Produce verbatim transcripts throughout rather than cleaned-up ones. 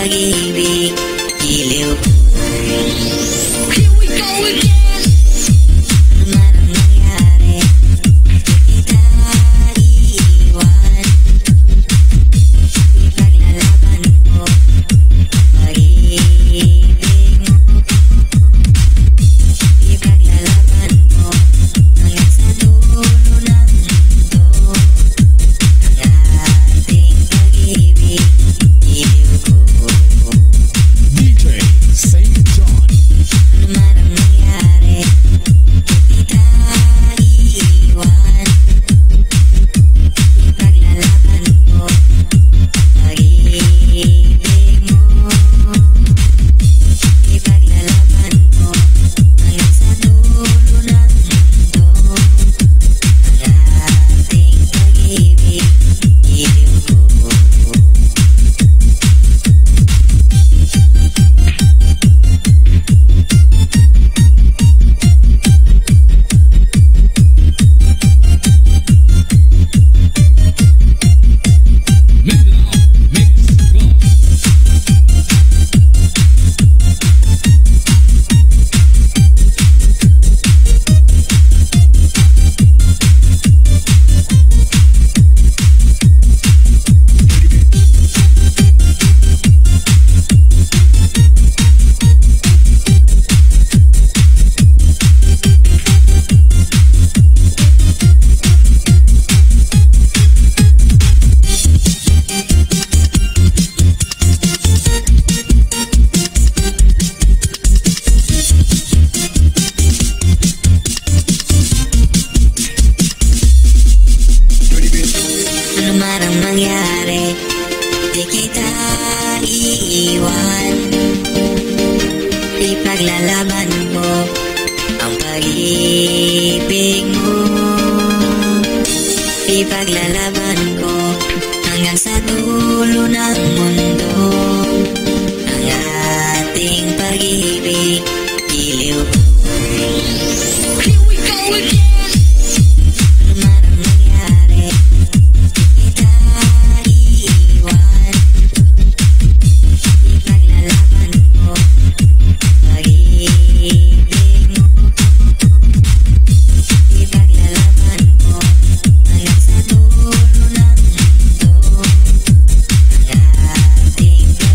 pag-ibig, giliw. Here we go again. Ano man ang nangyari, di kita iiwan. Ipaglalaban ko ang pag-ibig mo. Ipaglalaban ko hanggang sa dulo ng mundo. Ang ating pag-ibig, giliw ko. D J Saint John. Ano man ang nangyari, di kita iiwan. Ipaglalaban ko ang pag-ibig mo. Ipaglalaban ko hanggang sa dulo ng mundo. Ang ating pag-ibig, giliw ko. Mindanao Mix Club. Ano man ang mangyari, di kita iiwan. Ipaglalaban ko ang pag-ibig mo. Ipaglalaban ko hanggang sa dulo ng mundo. Ang ating pag-ibig, giliw. Here we go again. Ano man ang nangyari, di kita iiwan. Ipaglalaban ko ang pag-ibig mo. Ipaglalaban ko hanggang sa dulo ng mundo. Ang ating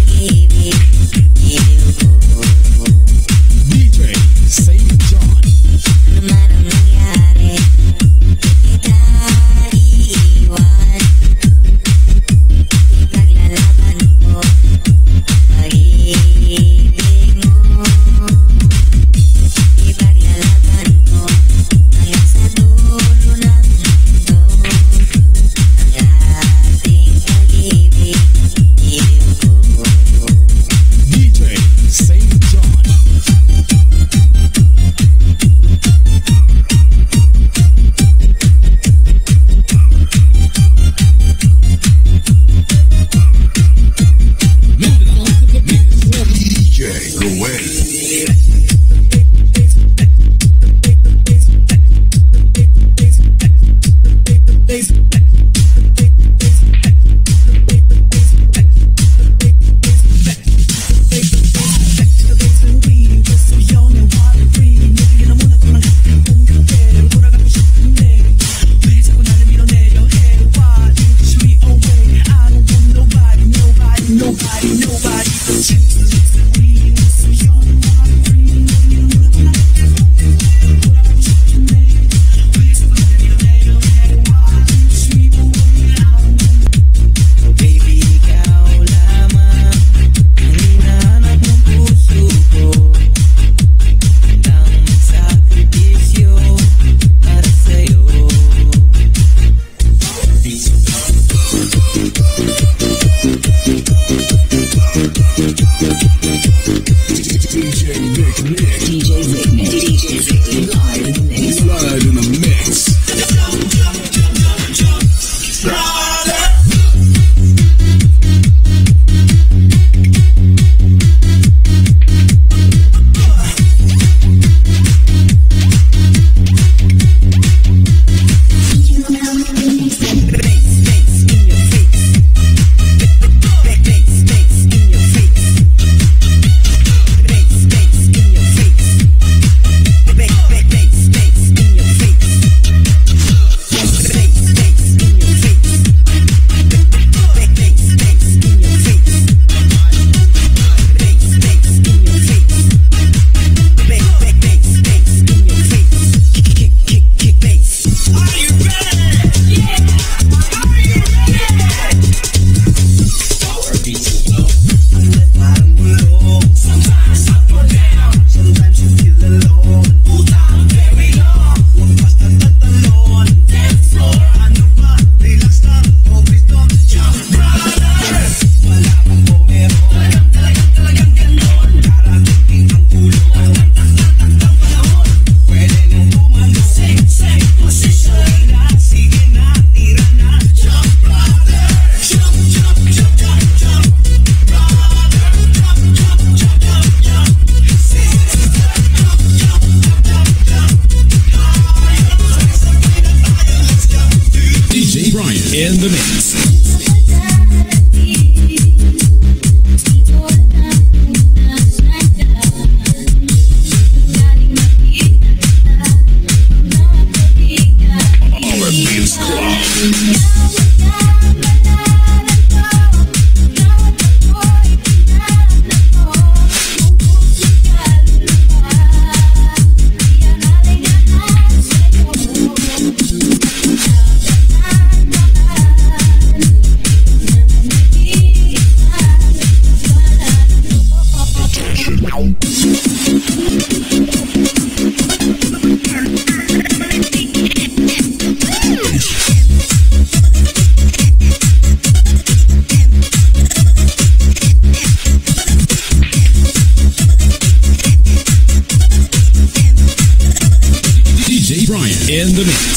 in the mix.